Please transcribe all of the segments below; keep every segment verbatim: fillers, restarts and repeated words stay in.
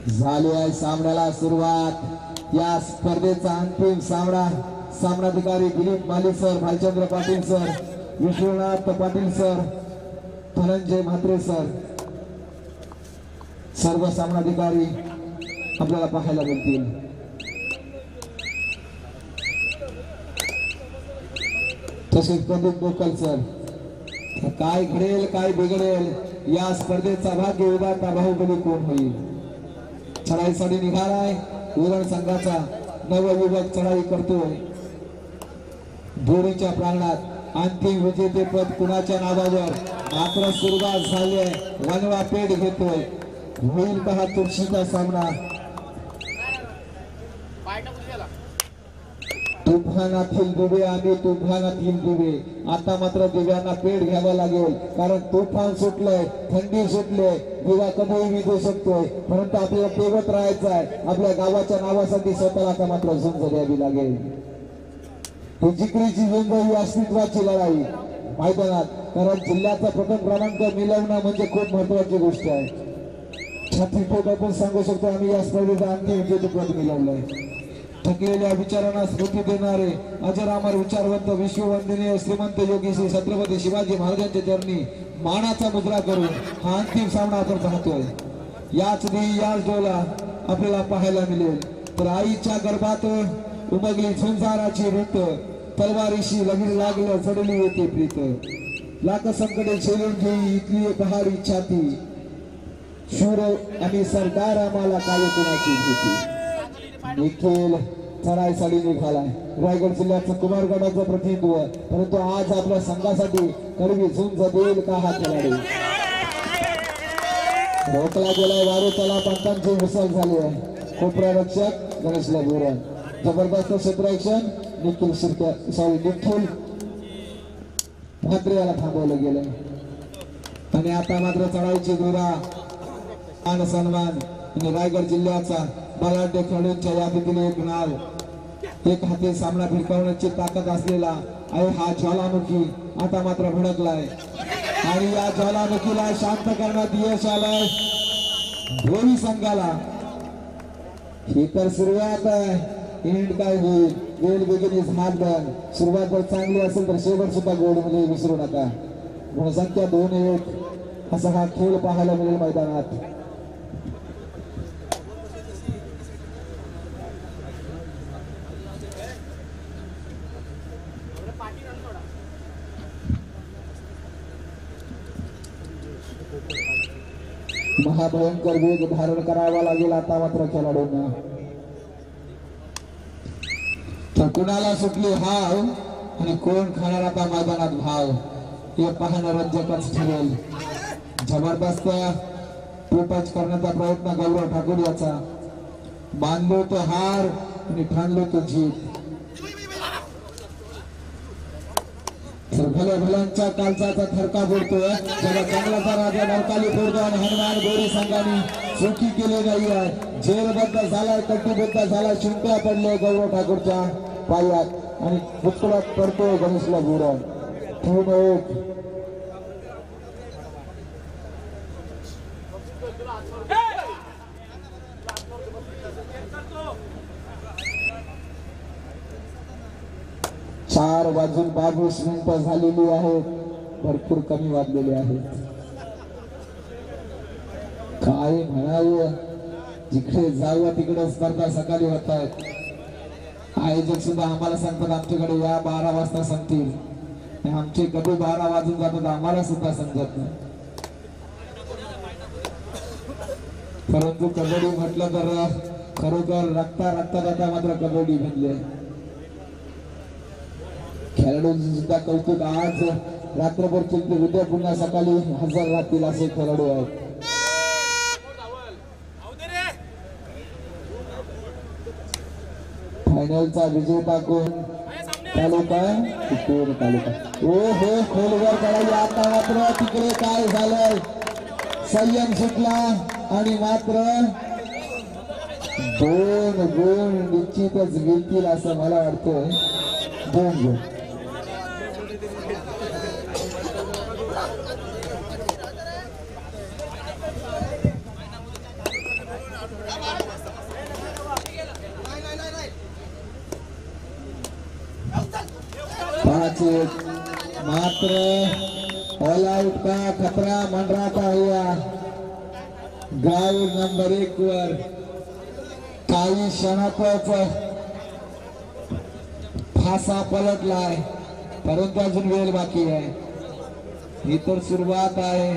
झाली आहे सामन्याला सुरुवात। या स्पर्धेचा अंतिम सामना सामनाधिकारी Dilip Mali sir, Bhalchandra Patil sir, Vishwanath Patil sir, Dhananjay Mhatre sir, सर्व सामनाधिकारी आपल्याला पाहायला मिळतील। तसेच प्रदीप बोकल सर। काय घडेल काय बिघडेल या स्पर्धेचा भाग्य विधाता बाहुबली कोण होईल। चढाईसाठी निघालाय उरण संघाचा नवयुवक चढाई करतोय। दोरीच्या प्रांगणात अंतिम विजेतेपद कुणाच्या नावावर मात्र सुरुवात झाली आहे। वनवा पेट घेतोय, होईल का हा चुरशीचा सामना। तुफानातील दिवे आणि तुफानातील दिवे, आता मात्र दिव्यांना पेट घ्यावा लागेल कारण तुफान सुटलंय, थंडी सुटले, दिवा कधीही विजू शकतोय परंतु आपल्याला पेवत राहायचं आहे। आपल्या गावाच्या नावासाठी स्वतःला आता मात्र झुंज द्यावी लागेल। ही जिकरीची झुंज ही अस्तित्वाची लढाई मैदानात, कारण जिल्ह्याचा प्रथम क्रमांक मिळवणं म्हणजे खूप महत्वाची गोष्ट आहे। छाती ठोक आपण सांगू शकतो आम्ही या स्पर्धेचा अंतिम विजेतेपद मिळवलंय। थकलेल्या विचारांना स्फूर्ती देणारे अजरामर विचारवंत विश्ववंदनीय श्रीमंत योगी श्री छत्रपती शिवाजी महाराजांच्या चरणी मानाचा मुद्रा करून हा अंतिम सामना आपण पाहतोय। याच दिवशी याच डोला आपल्याला पाहायला मिळेल। तर आईच्या गर्भात उमगली झुंजाराची रीत, तलवारीशी लगीन लागलं चढली येते प्रीत। लाख संकटे झेलून घेई इथली पहाडी छाती, शूर आणि सरदार आम्हाला काय कुणाची भीती। निखिल चढाईसाठी निघालाय, रायगड जिल्ह्याचं कुमारगडाचं प्रतिनिधित्व, परंतु आज आपल्या संघासाठी कडवी झुंज देईल का हा खेळाडू। रोखला गेलाय वारू, त्याला पंतांची मिसल झाली आहे। कोपरा रक्षक गणेशला गोरण, जबरदस्त क्षेत्ररक्षण निखिल शिरके सॉरी निखिल म्हात्रे याला थांबवलं गेलं। आणि आता मात्र चढाईची दुरा मान सन्मान आणि रायगड जिल्ह्याचा बलाढ्य खेळाडूंच्या यादीतील एक नाव, एक हाती सामना भिडकावण्याची ताकद असलेला आहे हा ज्वालामुखी आता मात्र भडकलाय आणि या ज्वालामुखीला शांत करण्यात यश आलंय दोन्ही संघाला। ही तर सुरुवात आहे, एंड काय होईल वेल बिगिनिंग हात डन। सुरुवात जर चांगली असेल तर शेवट सुद्धा गोड मध्ये विसरू नका। गुणसंख्या दोन एक असा हा खेळ पाहायला मिळेल मैदानात। महाभयंकर वेग धारण करावा लागेल आता मात्र खेळाडूंना। तर कुणाला सुटली हाव आणि कोण खाणार आता मैदानात भाव हे पाहणं रंजकच ठरेल। जबरदस्त टच करण्याचा प्रयत्न गौरव ठाकूर याचा, बांधलो तो हार आणि ठाणलो तो जीत। भल्या भल्यांच्या कालचाचा थरका फोडतोय, त्याला चांगलाचा राजा नरकाली फोडतो आणि हनुमान गोरी संघाने चुकी केली नाही आहे। जेरबद्ध झालाय, कट्टीबद्ध झालाय, शिंप्या पडले गौरव ठाकूरच्या पायात आणि पुतळ्यात पडतो गणेशला गोरण। तीन एक चार वाजून बावीस मिनिटं झालेली आहेत, भरपूर कमी वाजलेले आहेत। काय म्हणावं, जिकडे जावं तिकडे स्पर्धा सकाळी होत आहेत। आयोजक सुद्धा आम्हाला सांगतात आमच्याकडे या बारा वाजता सांगतील, आमचे कधी बारा वाजून जातात आम्हाला सुद्धा समजत नाही। परंतु कबड्डी म्हटलं तर खरोखर रक्ता रक्ता जाता मात्र कबड्डी बनले। खेळाडूंचं सुद्धा कौतुक, आज रात्रभर चिंते उद्या पुन्हा सकाळी हजर राहतील असे खेळाडू आहेत। फायनलचा विजेता कोण? तालुका चित्तूर तालुका। ओ हो खोलवर चढाई, आता मात्र तिकडे काय झालंय, संयम सुटला आणि मात्र दोन गुण निश्चितच मिळतील असं मला वाटतंय। दोन गुण चूक मात्र ऑल आउट का खतरा मंडराता हुआ ग्राउंड नंबर एक वर काही क्षणातच फासा पलटलाय परंतु अजून वेळ बाकी आहे ही तर सुरुवात आहे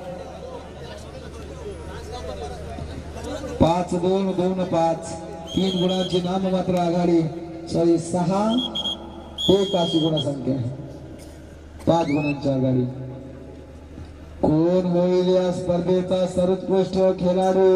पाच दोन दोन पाच तीन गुणांची नाममात्र आघाडी सॉरी सहा एक अशी गुणसंख्या पाच गुणांची आघाडी कोण होईल या स्पर्धेचा सर्वोत्कृष्ट खेळाडू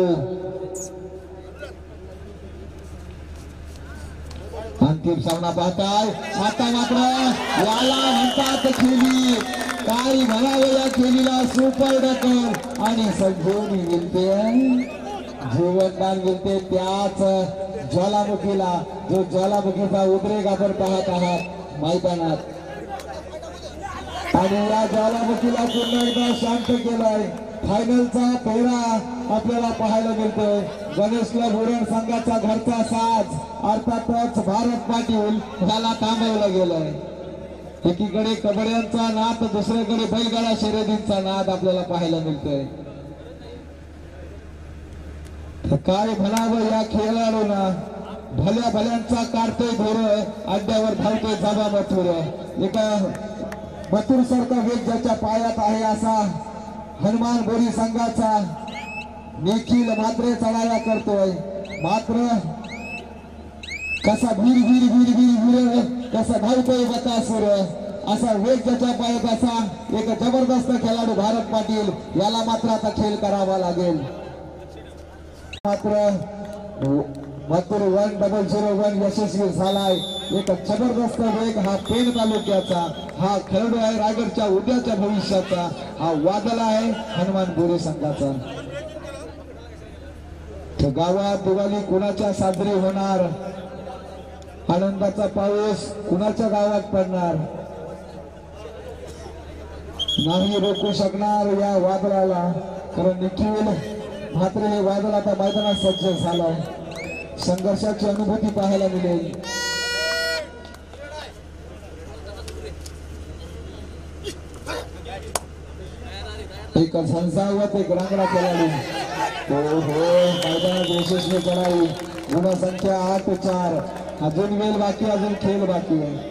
अंतिम सामना पाहताय आता मात्र याला म्हणतात खेळी काय म्हणावे या खेळीला सुपर डकर आणि संजीवनी मिळते जीवनदान मिळते त्याच ज्वालामुखीला जो ज्वालामुखीचा उद्रेक आपण पाहत आहात मैदानात आणि या ज्वालामुखीला पुन्हा एकदा शांत केलाय फायनलचा फेरा आपल्याला पाहायला मिळतोय गणेश क्लब उरण संघाचा घरचा साज अर्थातच भारत पाटील याला थांबवलं गेलंय एकीकडे कबड्ड्यांचा नाद दुसरीकडे बैलगाडा शर्यतींचा नाद आपल्याला पाहायला मिळतोय काय म्हणावं या खेळाडूंना भल्या भल्यांचा काढतोय धोर अड्ड्यावर धावतोय जाबा मथुर एका मथुर सारखा वेग ज्याच्या पायात आहे असा हनुमान बोरी संघाचा निखिल मात्र चढाया करतोय मात्र कसा वीर वीर वीर वीर वीर कसा धावतोय बकासूर असा वेग ज्याच्या पायात असा एक जबरदस्त खेळाडू भारत पाटील याला मात्र आता खेळ करावा लागेल मात्र Mathur one double zero one यशस्वी झालाय एक जबरदस्त वेग हा पेण तालुक्याचा हा खेळाडू आहे रायगडच्या उद्याच्या भविष्याचा हा वादळ आहे हनुमान बोरे संघाचा गावात दिवाळी कुणाच्या साजरी होणार आनंदाचा पाऊस कुणाच्या गावात पडणार नाही रोखू शकणार या वादळाला कारण निखिल मात्र हे वादळ आता मैदानात सज्ज झालं संघर्षाची अनुभूती पाहायला मिळेल एक संसावत एक रांगडा खेळाडू हो हो मैदानात यशस्वी चढाई गुणसंख्या आठ चार अजून वेळ बाकी अजून खेळ बाकी आहे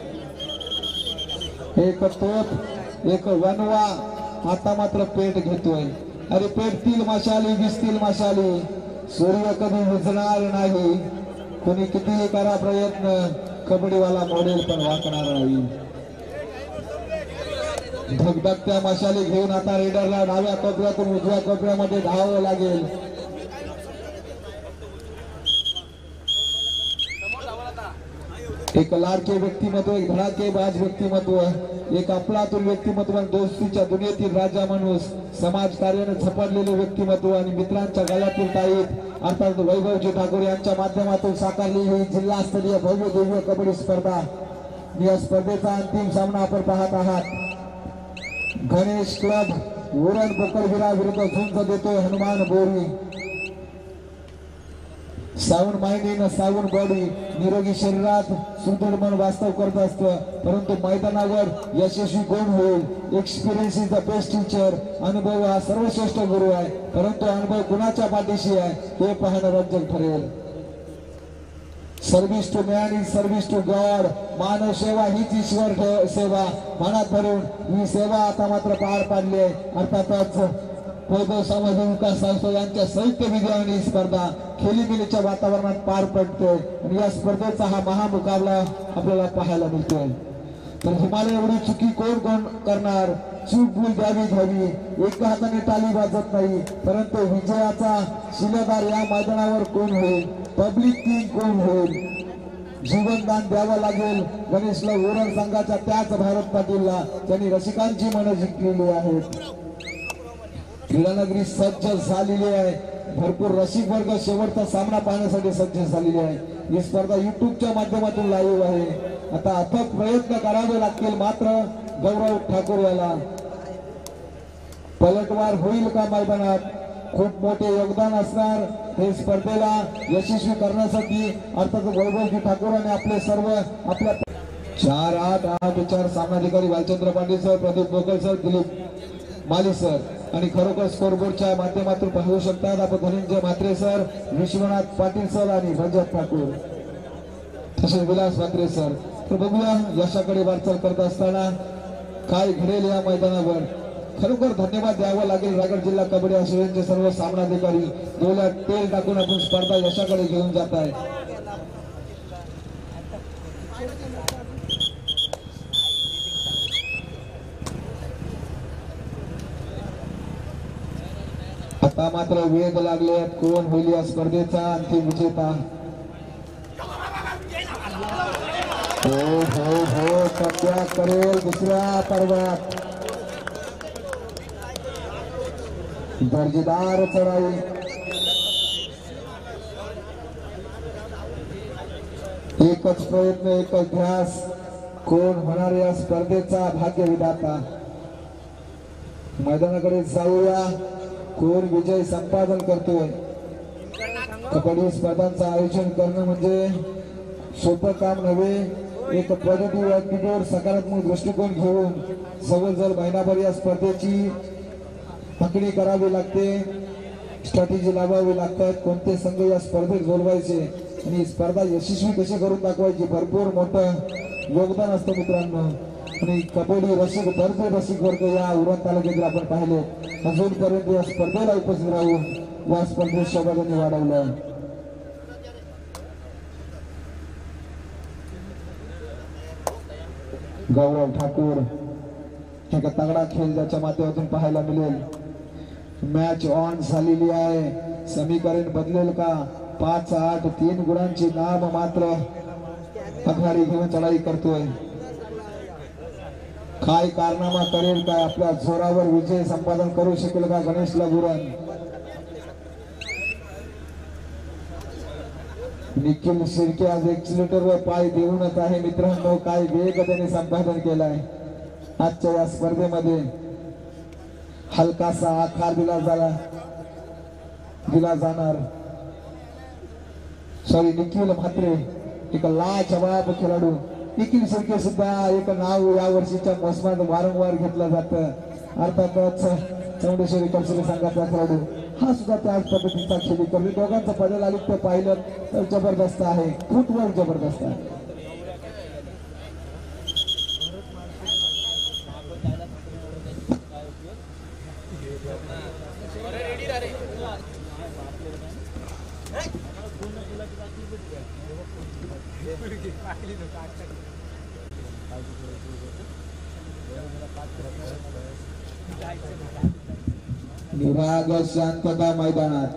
एक तोप एक वनवा आता मात्र पेट घेतोय अरे पेटतील मशाली दिसतील मशाली सूर्य कधी विझणार नाही कोणी कितीही करा प्रयत्न कबड्डीवाला मॉडेल पण वाकणार नाही धगधगत्या मशाली घेऊन आता रेडरला डाव्या कोपऱ्यातून उजव्या कोपऱ्यामध्ये धावावं लागेल एक लाडके व्यक्तिमत्व एक धडाकेबाज व्यक्तिमत्व एक अफलातून व्यक्तिमत्व दोस्तीच्या दुनियेतील राजा माणूस समाजकार्याने झपाटलेले व्यक्तिमत्व आणि मित्रांच्या गळ्यातील ताईत अर्थात वैभवजी ठाकूर यांच्या माध्यमातून साकारली ही जिल्हास्तरीय भव्य दिव्य कबड्डी स्पर्धा या स्पर्धेचा अंतिम सामना आपण पाहत आहात गणेश क्लब उरण बोकरविरा विरुद्ध झुंज देतोय Hanuman Bori sound mind in sound body निरोगी शरीरात सुदृढ मन वास्तव करत असतं परंतु मैदानावर यशस्वी कोण होईल experience is the best teacher अनुभव हा सर्वश्रेष्ठ गुरु आहे परंतु अनुभव कुणाच्या पाठीशी आहे हे पाहणं रंजक ठरेल service to man is service to God मानव सेवा हीच ईश्वर सेवा मनात धरून ही सेवा आता मात्र पार पाडली आहे अर्थातच वैभव सामाजिक विकास संस्था यांच्या संयुक्त विद्यमाने स्पर्धा खेळीमेळीच्या वातावरणात पार पडतोय आणि या स्पर्धेचा हा महामुकाबला आपल्याला पाहायला मिळतोय तर हिमालय एवढी चुकी कोण कोण करणार चूक भूल द्यावी घ्यावी एका हाताने टाळी वाजत नाही परंतु विजयाचा शिलेदार या मैदानावर कोण होईल पब्लिक किंग कोण होईल जीवनदान द्यावं लागेल गणेशला उरण संघाच्या त्याच भारत पाटीलला त्यांनी रसिकांची मनं जिंकलेली आहेत क्रीडानगरी सज्ज झालेली आहे भरपूर रसिक वर्ग शेवटचा सामना पाहण्यासाठी सज्ज झालेली आहे ही स्पर्धा युट्यूबच्या माध्यमातून लाईव्ह आहे आता अथक प्रयत्न करावे लागतील मात्र गौरव ठाकूर याला पलटवार होईल का मैदानात खूप मोठे योगदान असणार हे स्पर्धेला यशस्वी करण्यासाठी अर्थात वैभवजी ठाकूर आणि आपले सर्व आपल्या चार आठ आठ चार सामनाधिकारी Bhalchandra Patil sir, Pradeep Bokal sir, Dilip Mali sir आणि खरोखर स्कोरबोर्डच्या माध्यमातून पाहू शकतात आपण धनंजय म्हात्रे सर, विश्वनाथ पाटील सर आणि रजत ठाकूर तसेच विलास म्हात्रे सर. तर बघूया यशाकडे वाटचाल करत असताना काय घडेल या मैदानावर. खरोखर धन्यवाद द्यावा लागेल रायगड जिल्हा कबड्डी असोसिएशनचे सर्व सामनाधिकारी. डोळ्यात तेल टाकून आपण स्पर्धा यशाकडे घेऊन जात आहे. आता मात्र वेध लागले, कोण होईल या स्पर्धेचा अंतिम विजेता. हो हो हो कब्जा करेल दुसऱ्या पर्वात. दर्जेदार चढाई. एकच प्रयत्न एकच ध्यास, कोण होणार या स्पर्धेचा भाग्य विधाता. मैदानाकडे जाऊया, कोण विजय संपादन करतोय. कबड्डी स्पर्धांचं आयोजन करणं म्हणजे सोपं काम नव्हे. एक पॉझिटिव्ह ऍटिट्यूड, सकारात्मक दृष्टिकोन घेऊन जवळजवळ महिनाभर या स्पर्धेची पकडी करावी लागते, स्ट्रॅटेजी लावावी लागतात. कोणते संघ या स्पर्धेत बोलवायचे आणि स्पर्धा यशस्वी कशी करून दाखवायची, भरपूर मोठं योगदान असतं मित्रांनो. आणि कबड्डी रसिक भरपूर रसिक वर्ग या उरण तालुक्यातील आपण पाहिले. अजूनपर्यंत या स्पर्धेला उपस्थित राहून या स्पर्धेत सहभागाने वाढवलं. गौरव ठाकूर एका तगडा खेळ ज्याच्या माध्यमातून पाहायला मिळेल. मॅच ऑन झालेली आहे. समीकरण बदलेल का? पाच आठ तीन गुणांची नाम मात्र आघाडी घेऊन चढाई करतोय. काय कारनामा करेल काय? आपल्या जोरावर विजय संपादन करू शकेल का गणेश लगुरण? निखिल शिर्के आज एक्सिलेटरवर पाय देऊनच आहे मित्रांनो. काय वेग त्याने संपादन केलाय आजच्या या स्पर्धेमध्ये. हलकासा आकार दिला झाला दिला जाणार. सॉरी निखिल म्हात्रे एक लाजवाब खेळाडू. निखिल शिर्के सुद्धा एक नाव या वर्षीच्या मोसमात वारंवार घेतलं जातं. अर्थातच चौंडेश्वरी कौशल्य संघाचा खेळाडू हा सुद्धा त्याच पद्धतीचा खेळी करतो. दोघांचं पदल आलित्य पाहिलं तर जबरदस्त आहे, फुटवर्क जबरदस्त आहे. निराग शांतता मैदानात.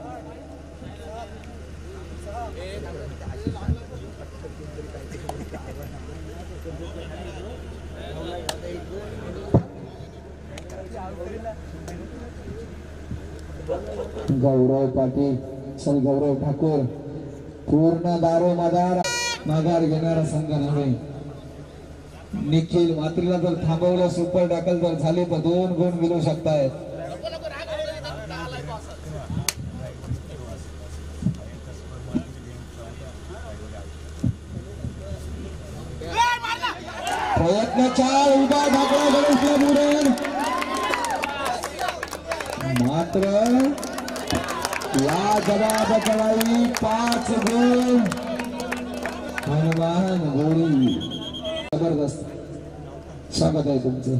गौरव पाटील सर गौरव ठाकूर पूर्ण दारो मदार माघार घेणारा संघ नव्हे. निखिल मात्रेला जर थांबवलं, सुपर टॅकल जर झाले तर दोन गुण मिळू शकतायत. प्रयत्न चार उभा ढाकला गणेशला बुडून मात्र लाजवाब चढाई पाच गुण. हनुमान गोळी जबरदस्त. स्वागत आहे तुमचं.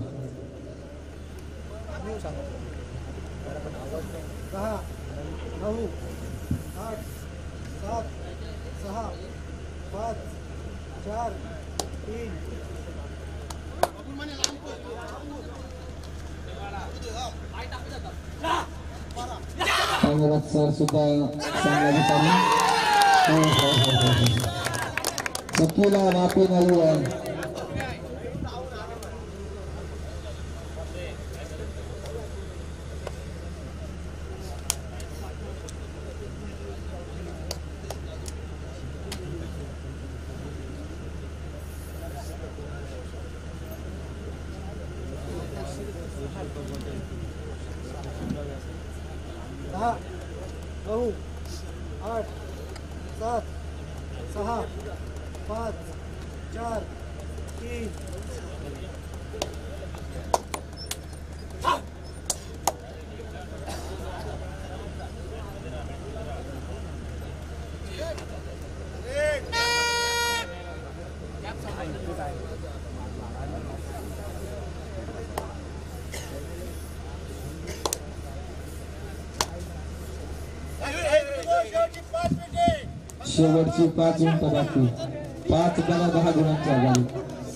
सहा नऊ आठ सात सहा पाच चार तीन धन्यवाद सर सुद्धा सांगण्यासाठी चुकीला माफी नाही आहे. दहा नऊ आठ सात सहा पाच चार तीन शेवटची पाच मिनिटं बाकी पाच दहा दहा गुणांच्या आघाडी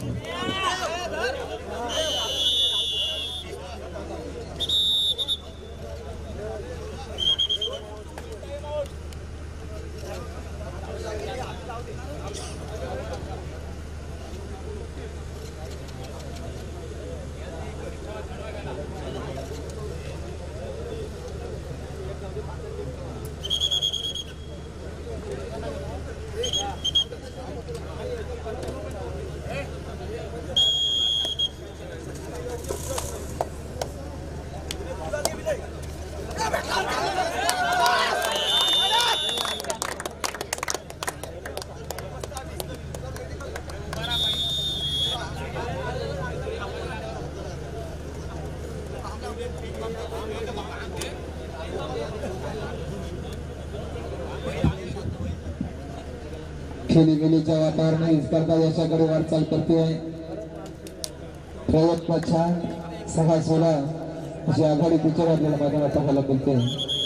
खेळीमेलीच्या वातावरणात स्पर्धा यशाकडे वाटचाल करते. प्रयत्न छान सहा सोळा अशी आघाडी तिच्या आपल्याला मैदानात पाहायला मिळते.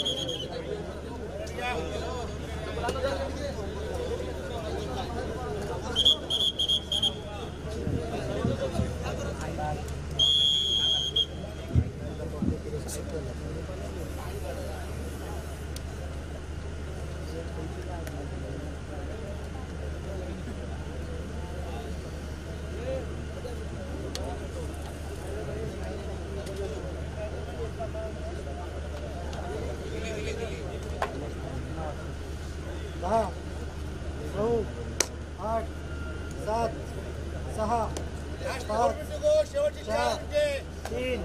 दहा नऊ आठ सात सहा पाच चार तीन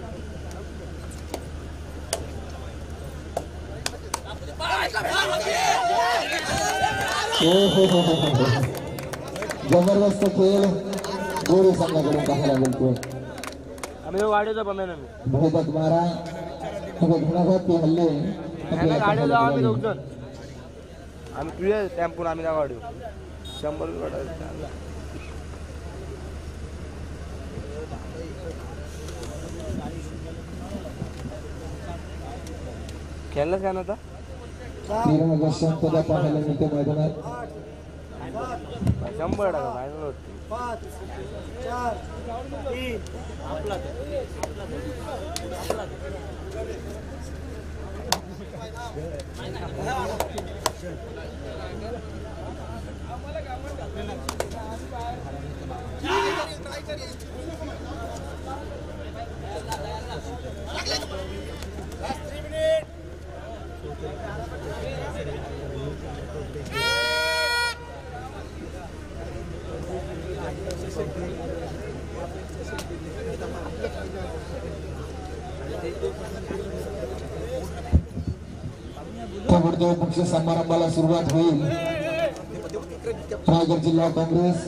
हो हो हो हो हो जबरदस्त खेळ गोरी संघाकडून पाहायला मिळतोय. आम्ही वाढवतो पण बहुतक मारा घोडाघाती हल्ले गाडी जाऊ आम्ही दोघ जण आम्ही तुझ्या टेम्पून आम्ही ना गाडी शंभर रुपये खेळलंच काय नव्हता तीन वर्षांपर्यंत पाहायला मिळते मैदानात. शंभर टक्का फायनल होती. पाच चार तीन ताबडतोब बक्षीस समारंभाला सुरुवात होईल. रायगड जिल्हा काँग्रेस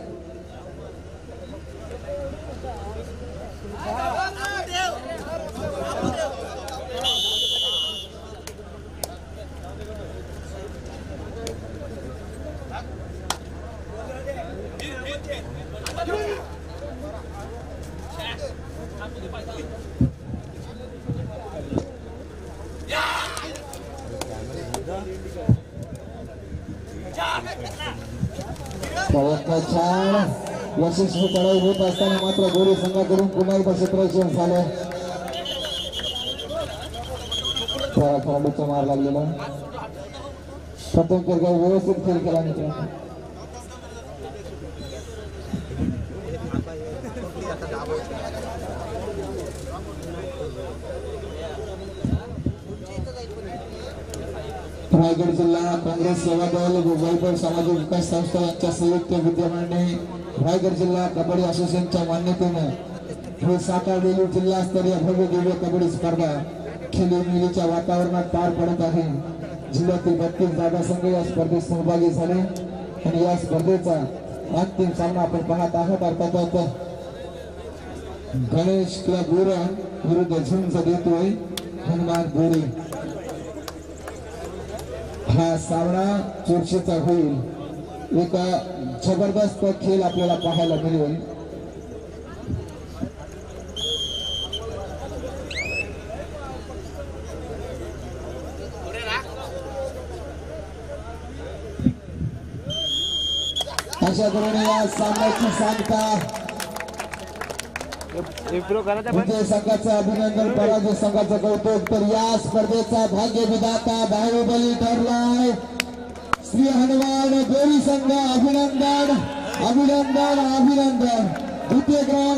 छान यशस्वी चढाई होत असताना मात्र गोरी संघाकडून पुन्हा एकदा क्षेत्ररक्षण झालं. खेळाडूचा मार लागलेला प्रथम खेळ व्यवस्थित खेळ केला मित्रांनो. रायगड जिल्हा काँग्रेस सेवा दल वैभव सामाजिक विकास संस्था यांच्या संयुक्त विद्यमाने रायगड जिल्हा कबड्डी असोसिएशनच्या मान्यतेने हे साकारलेली जिल्हास्तरीय भव्य दिव्य कबड्डी स्पर्धा खेळीमेलीच्या वातावरणात पार पडत आहे. जिल्ह्यातील बत्तीस जागा संघ या स्पर्धेत सहभागी झाले आणि या स्पर्धेचा अंतिम सामना आपण पाहत आहोत. अर्थातच गणेश क्लब उरण विरुद्ध झुंज देतोय हनुमान गोरे. हा सामना चुरशीचा होईल. एक जबरदस्त खेळ आपल्याला पाहायला मिळेल. अशा तऱ्हेने या सामन्याची सांगता विप्रो करायचा पण विजय संघाचं अभिनंदन, पराजय संघाचं कौतुक. तर या स्पर्धेचा भाग्य विधाता बाहुबली ठरलाय श्री हनुमान गोरी संघ. अभिनंदन अभिनंदन अभिनंदन. द्वितीय क्रमांक